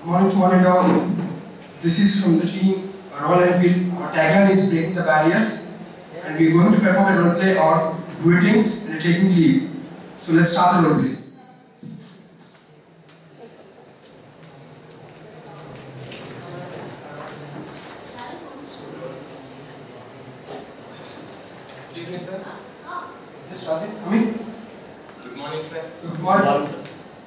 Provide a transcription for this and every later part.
Morning to one and all. This is from the team Roll and Feel. Our tagline is breaking the barriers, and we are going to perform a role play on greetings and taking leave. So let's start the role play. Excuse me, sir. Yes, Razi. Come in. Good morning, sir. Good morning. Sir.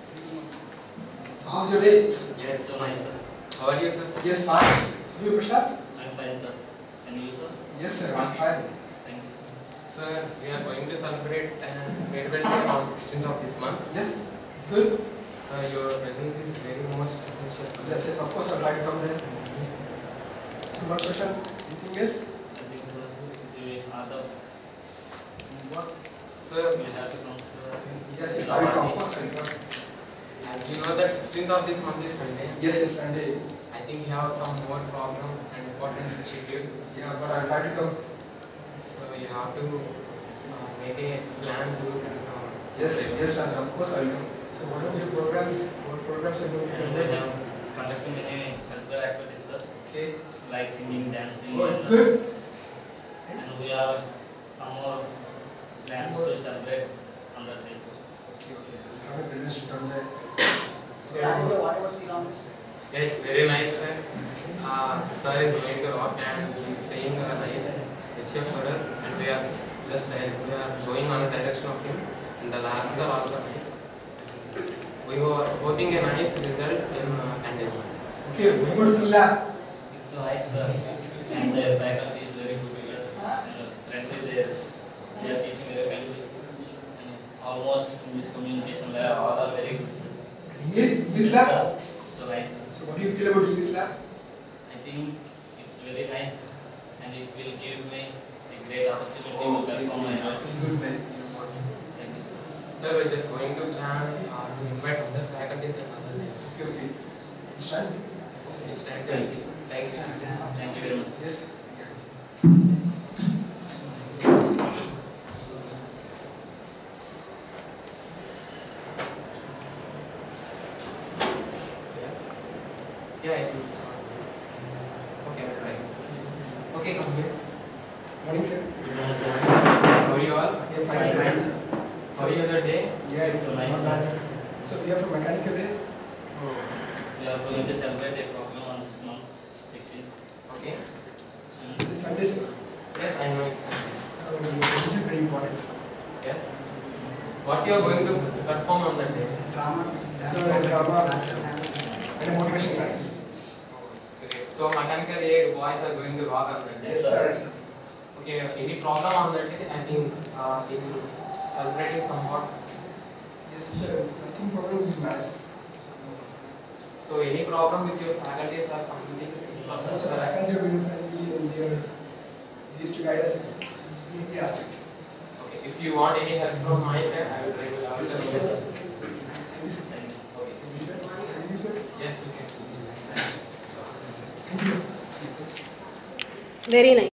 So how's your day? Yes, so nice, sir. How are you, sir? Yes, fine. You, Prashant? I'm fine, sir. And you, sir? Yes, sir. I'm fine. Thank you, sir. Sir, we are going to celebrate farewell day on 16th of this month. Yes, it's good. Sir, your presence is very most essential. Yes, yes. Of course, I'd like to come there. So, what, Prashant? Anything else? I think, sir, we are the What? Sir, we have to come, sir. Yes, yes. I will come. Of course, I will come. as you know that 16th of this month is Sunday, Yes, yes. Sunday. I think you have some more programs and important schedule. Yeah, but I'd like to come. So you have to make a plan to. Yes, yes, Raja. Of course, I will come. So, what are your programs? What programs are going to And we conduct? have conducting many cultural activities, sir. Okay. It's like singing, dancing. Oh, it's good. And we have some more plans to celebrate on that day, sir. Okay, okay. I'll have a business to come there. So, what about Sriram? Yeah, it's very nice, sir. Sir is going to rock and he is saying a nice lecture for us, and we are going on a direction of him, and the labs are also nice. We were hoping a nice result in attendance. okay, we go to the lab. It's so nice, sir. And the faculty is very good, sir. And the friends is there. They are teaching very well. And almost English communication, they are all are very good, sir. English lab? It's so nice, sir. So, what do you feel about English lab? I think it's very nice and it will give me a great opportunity to perform my work. Good man. Once. Thank you, sir. Sir, we're just going to plan to invite other faculties and other names. Okay, okay. It's time. It's time. Thank you, sir. Thank you. Thank you very much. Yes. Yes. Yeah, it is. Okay, right. Okay, come here. Morning, sir. Good morning, sir. How are you all? Yeah, fine, sir. How is your day? Yeah, it's So not nice, bad, sir. sir. So, we are from mechanical day. We are going to celebrate a program on this month, 16th. Okay. And It's Sunday, sir. Yes, I know it's Sunday. So, this is very important. Yes. What you are going to perform on that day? Drama. So, drama and a motivation class. Oh, it's great. So mechanical A boys are going to rock on that day. Yes, sir. Okay, any program on that day? I think in celebrating somewhat. Yes, sir. I think program is nice. So any problem with your faculties or something? So, I can do very friendly and they used to guide us. We asked it. Okay, if you want any help from my side, I will try to answer. Yes. Yes. Okay. Thank you, sir. Yes, you can. Thank you. Very nice.